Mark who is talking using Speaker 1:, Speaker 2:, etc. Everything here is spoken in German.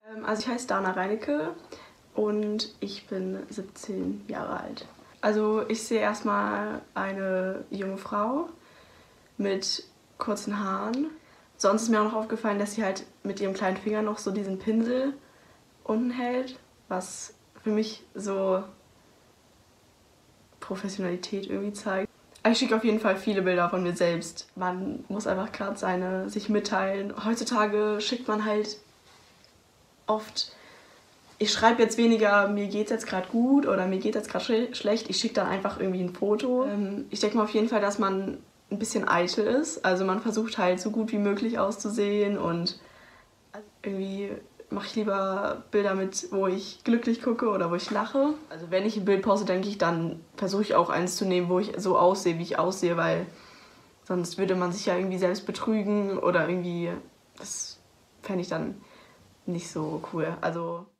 Speaker 1: Also ich heiße Dana Reinecke und ich bin 17 Jahre alt. Also ich sehe erstmal eine junge Frau mit kurzen Haaren. Sonst ist mir auch noch aufgefallen, dass sie halt mit ihrem kleinen Finger noch so diesen Pinsel unten hält, was für mich so Professionalität irgendwie zeigt. Ich schicke auf jeden Fall viele Bilder von mir selbst. Man muss einfach gerade sich mitteilen. Heutzutage schickt man halt oft, ich schreibe jetzt weniger, mir geht's jetzt gerade gut oder mir geht jetzt gerade schlecht. Ich schicke dann einfach irgendwie ein Foto. Ich denke mal auf jeden Fall, dass man ein bisschen eitel ist. Also man versucht halt so gut wie möglich auszusehen und irgendwie mache ich lieber Bilder mit, wo ich glücklich gucke oder wo ich lache. Also wenn ich ein Bild poste, denke ich, dann versuche ich auch eins zu nehmen, wo ich so aussehe, wie ich aussehe, weil sonst würde man sich ja irgendwie selbst betrügen oder irgendwie, das fände ich dann nicht so cool. Also